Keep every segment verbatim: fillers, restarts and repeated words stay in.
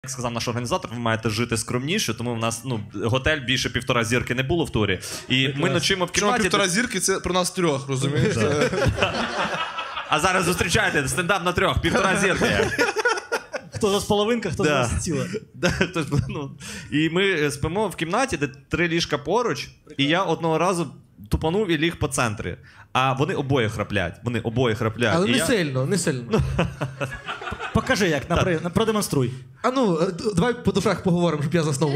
Як сказав наш організатор, ви маєте жити скромніше, тому в нас ну, готель більше півтора зірки не було в турі. І ми ночуємо в кімнаті... Чому півтора зірки – це про нас трьох, розумієш? А зараз зустрічайте, стендап на трьох, півтора зірки. Хто за половинка, хто Да. за ціла. Да, ну, і ми спимо в кімнаті, де три ліжка поруч, і я одного разу тупанув і ліг по центрі. А вони обоє храплять. Вони обоє храплять. Але і не я... сильно, не сильно. Покажи, як, напри... продемонструй. А ну, давай по душах поговоримо, щоб я заснув.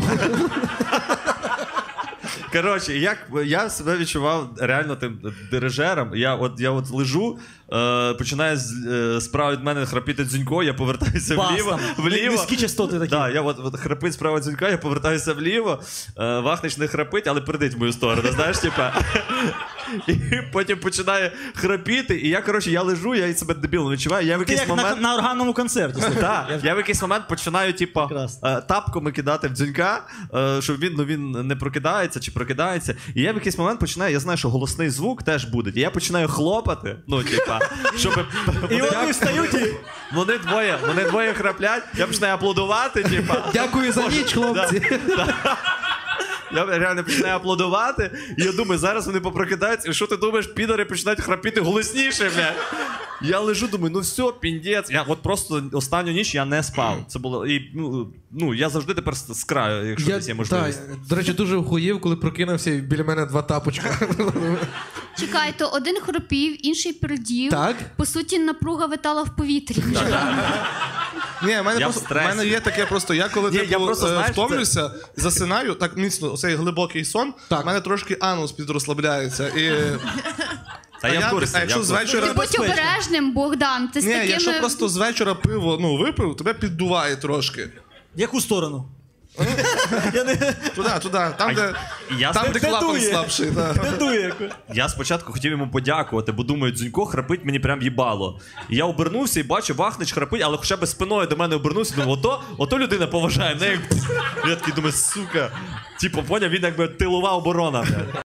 Коротше, як я себе відчував реально тим дирижером. Я от я от лежу, е, починає з, е, справа від мене храпіти Дзюнько, я повертаюся Бас, вліво. там, вліво. низькі частоти такі. Да, я от, от храпить справа Дзюнька, я повертаюся вліво. Е, Вахнич не храпить, але придить в мою сторону, знаєш, типа. І потім починає храпіти, і я, коротше, я лежу, я себе дебілом відчуваю. Я в Ти якийсь як момент... на, на органному концерті. Так, я в якийсь момент починаю, типу, Прекрасно. тапками кидати в Дзюнька, е, щоб він, ну, він не прокидається чи прокидається. І я в якийсь момент починаю, я знаю, що голосний звук теж буде. І я починаю хлопати, ну, типа, щоб... І вони встають і... Вони двоє, вони двоє храплять, я починаю аплодувати, типа. Дякую за ніч, хлопці. Я реально починаю аплодувати, і я думаю, зараз вони попрокидаються, і що ти думаєш, підари починають храпіти голосніше, блядь. Я лежу, думаю, ну все, піндець. Я от просто останню ніч я не спав. Це було, і, ну, ну я завжди тепер з краю, якщо десь є можливість. Та, до речі, дуже вхуїв, коли прокинувся і біля мене два тапочка. Чекайте, один хропів, інший пердів. Так. По суті, напруга витала в повітрі. Ні, в мене, Я в просто, в стресі. мене є таке просто, я коли Ні, типу, я просто, е, знаєш, втомлюся, засинаю, так міцно, цей глибокий сон, Так. в мене трошки анус підрозслабляється. І... Та а, я в я, курсі. а якщо я в з курсі. вечора... Ти будь обережним, Богдан. Ти з Ні, такими... якщо просто з вечора пиво ну, випив, тебе піддуває трошки. В яку сторону? Я не... Туди, туди, там, де, Я там, де Де клапан дує? слабший. Да. Не дує яку. Я спочатку хотів йому подякувати, бо думаю, Дзюнько храпить мені прям їбало. І я обернувся і бачу, Вахнич храпить, але хоча б спиною до мене обернувся, думаю, ото, ото людина поважає. Не як... Я такий думаю, сука. Типу, поняв, він якби тилова оборона.